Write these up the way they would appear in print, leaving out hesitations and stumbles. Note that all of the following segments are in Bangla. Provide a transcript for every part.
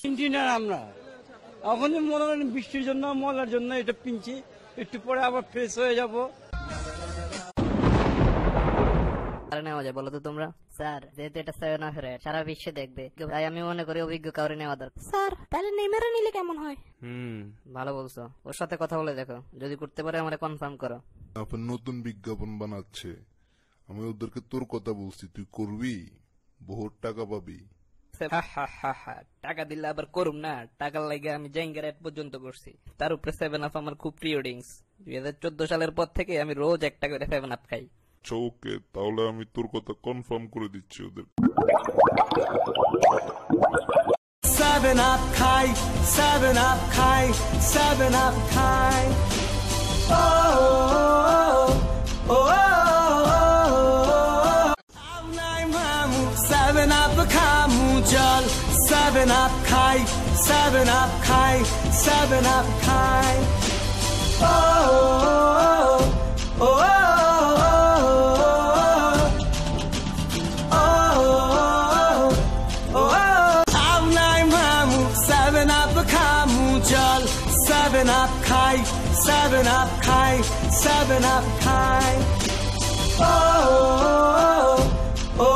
কিনছি না আমরা, এখন মনে করেন বৃষ্টির জন্য মলার জন্য এটা কিনছি, একটু পরে আবার ফ্রেশ হয়ে যাব। নেওয়া যায় বলো তো তোমরা? স্যার যেহেতু এটা 7 আপ রেট সারা বিশ্বে দেখবে, তাই আমি মনে করি অভিজ্ঞ কাউরে নেওয়া দরকার। স্যার তাহলে নেইমারে নিলে কেমন হয়? ভালো বলছো, ওর সাথে কথা বলে দেখো, যদি করতে পারে আমারে কনফার্ম করো। আপনার নতুন বিজ্ঞাপন বানাচ্ছে, আমি ওদেরকে তোর কথা বলছি, তুই করবি, বহুত টাকা পাবি। টাকা দিলে আবার করুম না? টাকার লাগে আমি জাইঙ্গা রেট পর্যন্ত করছি, তার উপরে 7 আপ আমার খুব প্রিয় ড্রিঙ্কস। 2014 সালের পর থেকে আমি রোজ একটা করে 7 আপ খাই। ওকে, তাহলে আমি তোর কথা কনফার্ম করে দিচ্ছি ওদের। 7 আপ খাই, 7 আপ খাই, 7 আপ খাই। ও ও আমনাই মামু 7 আপ খামু জল, 7 আপ খাই, 7 আপ খাই, 7 আপ খাই। ও ও জল 7 আপ খাই, 7 আপ খাই, 7 আপ খাই। ও ও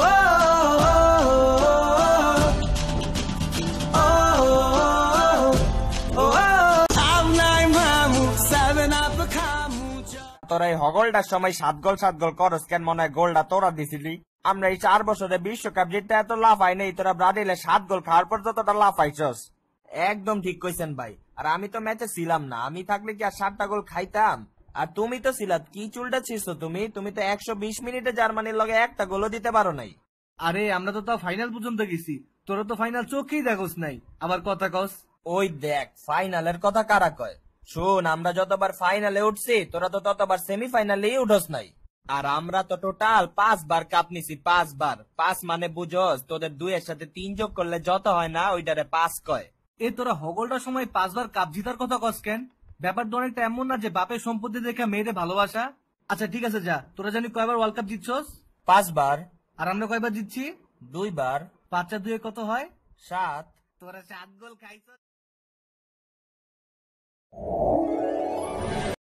তোরা এই হগলটার সময় 7 গোল করস কেন? মনে হয় গোলটা তোরা দিছিলি। আমরা এই 4 বছরে বিশ্বকাপ জিততে এত লাভ হয় নাই, তোরা ব্রাজিলে 7 গোল খাওয়ার পর যতটা লাভ পাইছস। একদম ঠিক কইছেন ভাই। আর আমি তো ম্যাচে ছিলাম না, আমি থাকলে কি আর 7টা গোল খাইতাম? আর তুমি তো ছিলা, কি চুলটা ছিড়ছো তুমি? তুমি তো 120 মিনিটে জার্মানির লগে একটা গোলও দিতে পারো নাই। আরে আমরা তো তাও ফাইনাল পর্যন্ত গেছি, তোরা তো ফাইনাল চোখেই দেখোস নাই, আবার কথা কস। ওই দেখ, ফাইনালের কথা কারা কয়? শোন, আমরা যতবার ফাইনালে উঠছি তোরা তো ততবার সেমিফাইনালেই উঠোস নাই। আর আমরা তো টোটাল 5 বার কাপ নিছি, 5 বার। 5 মানে বুঝোস, তোদের 2 এর সাথে 3 যোগ করলে যত হয় না ওইটারে 5 কয়। এ তোরা হগলটার সময় 5 বার কাপ জিতার কথা কস কেন? ব্যাপার তো অনেকটা এমন না যে বাপের সম্পত্তি দেখে মেয়েরে ভালোবাসা। আচ্ছা ঠিক আছে, যা, তোরা জানি কয়বার ওয়ার্ল্ড কাপ জিতছস? 5 বার। আর আমরা কয়বার জিতছি? 2 বার। 5 আর 2 কত হয়? 7। তোরা 7 গোল খাইছস।